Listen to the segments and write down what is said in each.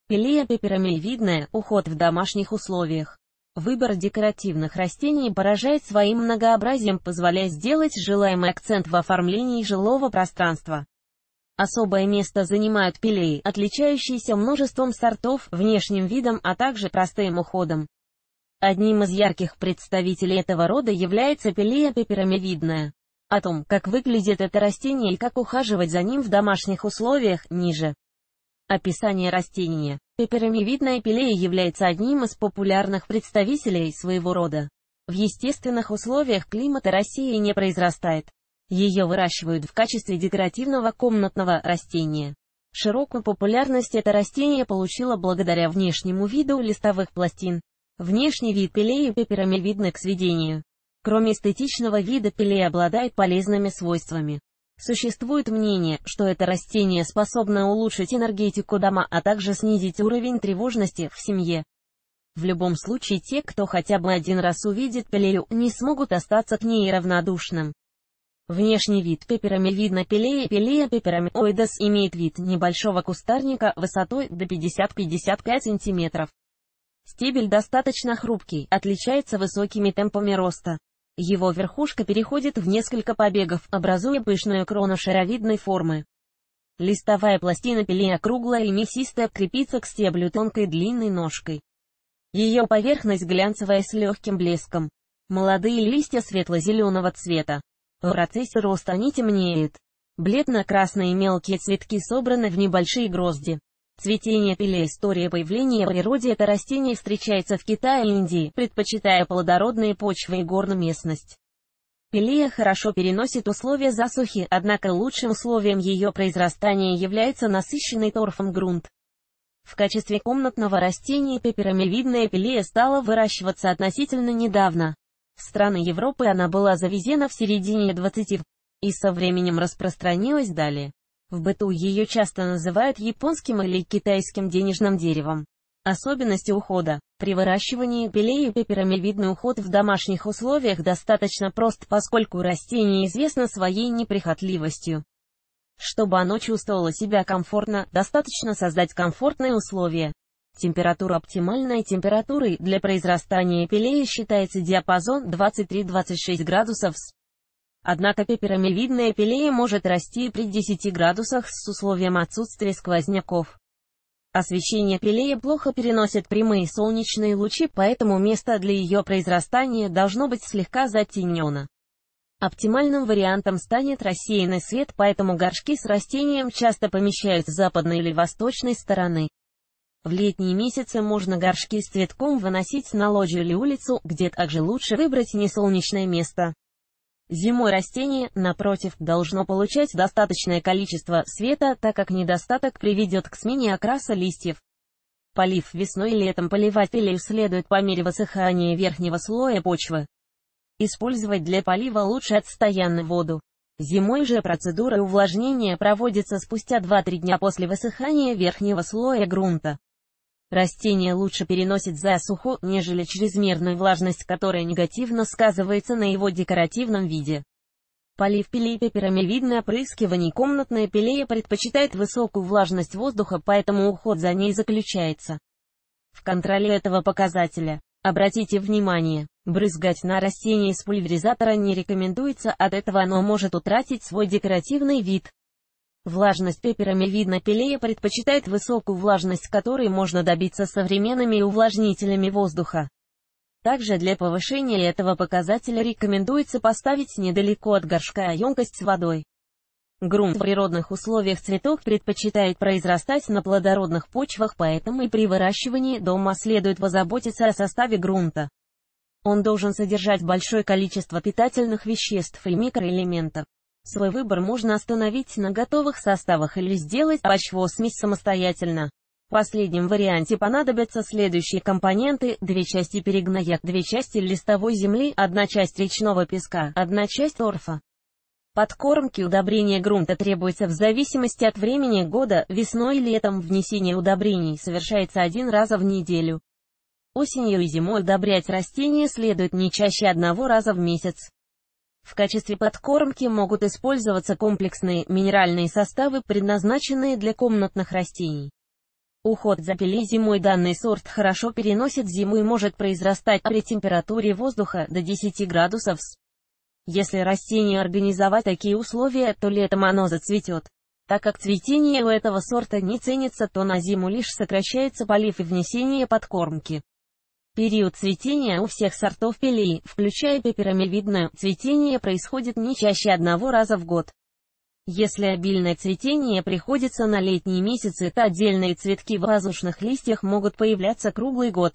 Пилея пеперомильвидная, уход в домашних условиях. Выбор декоративных растений поражает своим многообразием, позволяя сделать желаемый акцент в оформлении жилого пространства. Особое место занимают пилеи, отличающиеся множеством сортов, внешним видом, а также простым уходом. Одним из ярких представителей этого рода является пилея пеперомильвидная. О том, как выглядит это растение и как ухаживать за ним в домашних условиях, ниже. Описание растения. Пеперомильвидная пилея является одним из популярных представителей своего рода. В естественных условиях климата России не произрастает. Ее выращивают в качестве декоративного комнатного растения. Широкую популярность это растение получило благодаря внешнему виду листовых пластин. Внешний вид пилеи пеперомильвидной к сведению. Кроме эстетичного вида, пилея обладает полезными свойствами. Существует мнение, что это растение способно улучшить энергетику дома, а также снизить уровень тревожности в семье. В любом случае, те, кто хотя бы один раз увидит пилею, не смогут остаться к ней равнодушным. Внешний вид пеперомильвидной пилеи, пилея пеперомиоидес, имеет вид небольшого кустарника высотой до 50-55 см. Стебель достаточно хрупкий, отличается высокими темпами роста. Его верхушка переходит в несколько побегов, образуя пышную крону шаровидной формы. Листовая пластина пилеи округлая и мясистая, крепится к стеблю тонкой длинной ножкой. Ее поверхность глянцевая с легким блеском. Молодые листья светло-зеленого цвета. В процессе роста они темнеют. Бледно-красные мелкие цветки собраны в небольшие грозди. Цветение пилеи. История появления в природе. Это растение встречается в Китае и Индии, предпочитая плодородные почвы и горную местность. Пилея хорошо переносит условия засухи, однако лучшим условием ее произрастания является насыщенный торфом грунт. В качестве комнатного растения пеперомильвидная пилея стала выращиваться относительно недавно. В страны Европы она была завезена в середине 20 и со временем распространилась далее. В быту ее часто называют японским или китайским денежным деревом. Особенности ухода. При выращивании пилеи пеперомильвидный уход в домашних условиях достаточно прост, поскольку растение известно своей неприхотливостью. Чтобы оно чувствовало себя комфортно, достаточно создать комфортные условия. Температура. Оптимальной температурой для произрастания пилеи считается диапазон 23-26 градусов С. Однако пеперомильвидная пилея может расти при 10 градусах с условием отсутствия сквозняков. Освещение пилея плохо переносит прямые солнечные лучи, поэтому место для ее произрастания должно быть слегка затенено. Оптимальным вариантом станет рассеянный свет, поэтому горшки с растением часто помещают с западной или восточной стороны. В летние месяцы можно горшки с цветком выносить на лоджию или улицу, где также лучше выбрать несолнечное место. Зимой растение, напротив, должно получать достаточное количество света, так как недостаток приведет к смене окраса листьев. Полив. Весной и летом поливать пилею следует по мере высыхания верхнего слоя почвы. Использовать для полива лучше отстоянную воду. Зимой же процедура увлажнения проводится спустя 2-3 дня после высыхания верхнего слоя грунта. Растение лучше переносит засуху, нежели чрезмерную влажность, которая негативно сказывается на его декоративном виде. Полив пилеи пеперомильвидное опрыскивание. Комнатная пилея предпочитает высокую влажность воздуха, поэтому уход за ней заключается в контроле этого показателя. Обратите внимание, брызгать на растение из пульверизатора не рекомендуется, от этого оно может утратить свой декоративный вид. Влажность. Пеперомильвидная пилея предпочитает высокую влажность, которой можно добиться современными увлажнителями воздуха. Также для повышения этого показателя рекомендуется поставить недалеко от горшка емкость с водой. Грунт. В природных условиях цветок предпочитает произрастать на плодородных почвах, поэтому и при выращивании дома следует позаботиться о составе грунта. Он должен содержать большое количество питательных веществ и микроэлементов. Свой выбор можно остановить на готовых составах или сделать почвосмесь самостоятельно. В последнем варианте понадобятся следующие компоненты: 2 части перегноя, 2 части листовой земли, 1 часть речного песка, 1 часть торфа. Подкормки. Удобрение грунта требуется в зависимости от времени года. Весной и летом внесение удобрений совершается 1 раз в неделю. Осенью и зимой удобрять растения следует не чаще 1 раза в месяц. В качестве подкормки могут использоваться комплексные минеральные составы, предназначенные для комнатных растений. Уход за пилей зимой. Данный сорт хорошо переносит зиму и может произрастать при температуре воздуха до 10 градусов С. Если растению организовать такие условия, то летом оно зацветет. Так как цветение у этого сорта не ценится, то на зиму лишь сокращается полив и внесение подкормки. Период цветения у всех сортов пилей, включая пеперомивидную, цветение происходит не чаще одного раза в год. Если обильное цветение приходится на летние месяцы, то отдельные цветки в воздушных листьях могут появляться круглый год.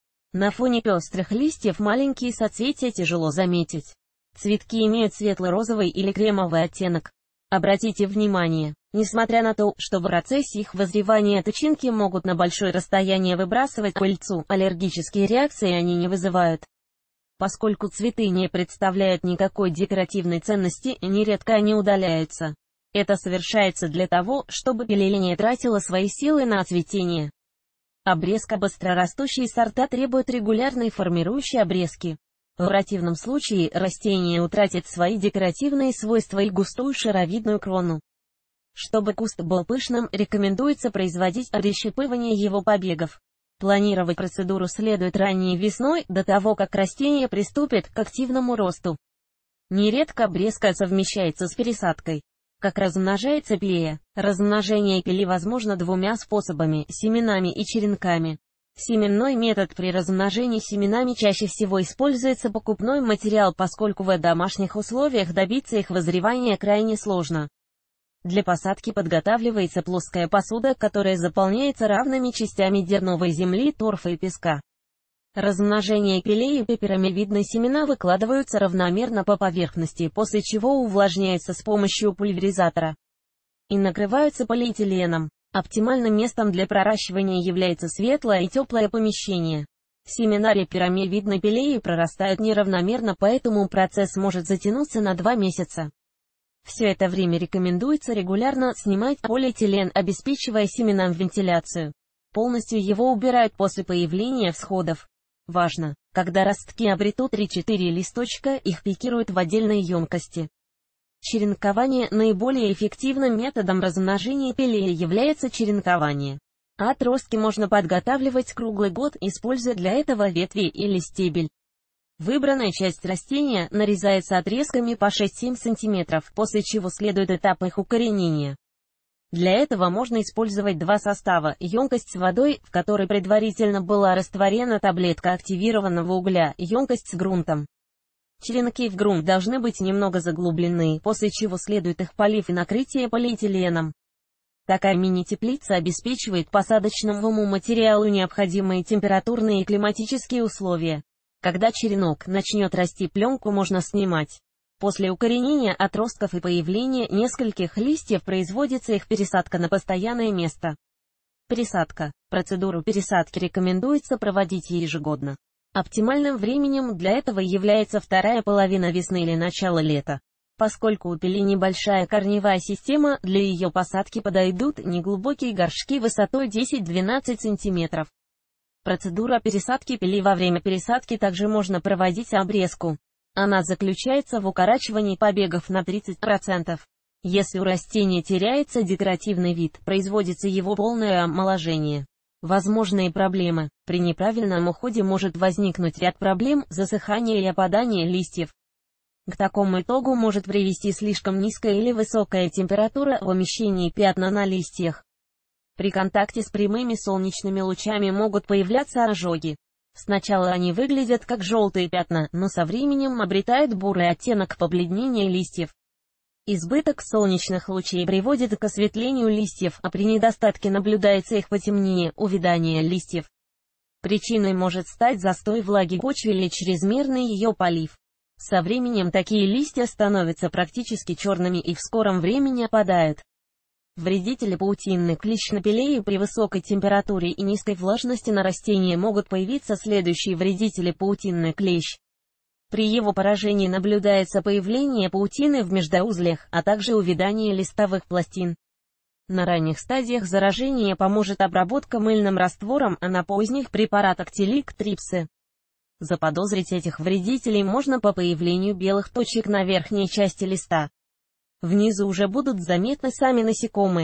На фоне пестрых листьев маленькие соцветия тяжело заметить. Цветки имеют светло-розовый или кремовый оттенок. Обратите внимание, несмотря на то, что в процессе их вызревания тычинки могут на большое расстояние выбрасывать пыльцу, аллергические реакции они не вызывают. Поскольку цветы не представляют никакой декоративной ценности, нередко они удаляются. Это совершается для того, чтобы пилей не тратила свои силы на цветение. Обрезка. Быстрорастущие сорта требуют регулярной формирующей обрезки. В противном случае растение утратит свои декоративные свойства и густую шаровидную крону. Чтобы куст был пышным, рекомендуется производить прищипывание его побегов. Планировать процедуру следует ранней весной, до того как растение приступит к активному росту. Нередко обрезка совмещается с пересадкой. Как размножается пилея? Размножение пилей возможно двумя способами – семенами и черенками. Семенной метод. При размножении семенами чаще всего используется покупной материал, поскольку в домашних условиях добиться их вызревания крайне сложно. Для посадки подготавливается плоская посуда, которая заполняется равными частями дерновой земли, торфа и песка. Размножение пилей и пеперомивидной семена выкладываются равномерно по поверхности, после чего увлажняются с помощью пульверизатора и накрываются полиэтиленом. Оптимальным местом для проращивания является светлое и теплое помещение. Семена пеперомивидной пилеи прорастают неравномерно, поэтому процесс может затянуться на 2 месяца. Все это время рекомендуется регулярно снимать полиэтилен, обеспечивая семенам вентиляцию. Полностью его убирают после появления всходов. Важно, когда ростки обретут 3-4 листочка, их пикируют в отдельной емкости. Черенкование. Наиболее эффективным методом размножения пилеи является черенкование. Отростки можно подготавливать круглый год, используя для этого ветви или стебель. Выбранная часть растения нарезается отрезками по 6-7 см, после чего следует этап их укоренения. Для этого можно использовать 2 состава: емкость с водой, в которой предварительно была растворена таблетка активированного угля, емкость с грунтом. Черенки в грунт должны быть немного заглублены, после чего следует их полив и накрытие полиэтиленом. Такая мини-теплица обеспечивает посадочному материалу необходимые температурные и климатические условия. Когда черенок начнет расти, пленку можно снимать. После укоренения отростков и появления нескольких листьев производится их пересадка на постоянное место. Пересадка. Процедуру пересадки рекомендуется проводить ежегодно. Оптимальным временем для этого является вторая половина весны или начало лета. Поскольку у пилей небольшая корневая система, для ее посадки подойдут неглубокие горшки высотой 10-12 см. Процедура пересадки пилей. Во время пересадки также можно проводить обрезку. Она заключается в укорачивании побегов на 30%. Если у растения теряется декоративный вид, производится его полное омоложение. Возможные проблемы. При неправильном уходе может возникнуть ряд проблем: засыхание и опадание листьев. К такому итогу может привести слишком низкая или высокая температура в помещении, пятна на листьях. При контакте с прямыми солнечными лучами могут появляться ожоги. Сначала они выглядят как желтые пятна, но со временем обретают бурый оттенок побледнения листьев. Избыток солнечных лучей приводит к осветлению листьев, а при недостатке наблюдается их потемнение, увядание листьев. Причиной может стать застой влаги в почве или чрезмерный ее полив. Со временем такие листья становятся практически черными и в скором времени опадают. Вредители. Паутинный клещ на пилее. При высокой температуре и низкой влажности на растении могут появиться следующие вредители. Паутинный клещ. При его поражении наблюдается появление паутины в междоузлях, а также увядание листовых пластин. На ранних стадиях заражения поможет обработка мыльным раствором, а на поздних — препарат Актелик Трипсы. Заподозрить этих вредителей можно по появлению белых точек на верхней части листа. Внизу уже будут заметны сами насекомые.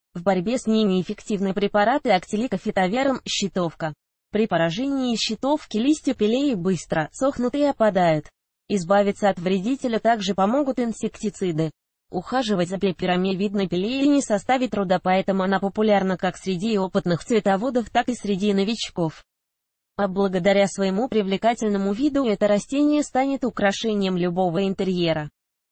В борьбе с ними эффективны препараты актилика-фитоверм, щитовка. При поражении щитовки листья пилеи быстро сохнут и опадают. Избавиться от вредителя также помогут инсектициды. Ухаживать за пеперомиевидной пилеей не составит труда, поэтому она популярна как среди опытных цветоводов, так и среди новичков. А благодаря своему привлекательному виду это растение станет украшением любого интерьера.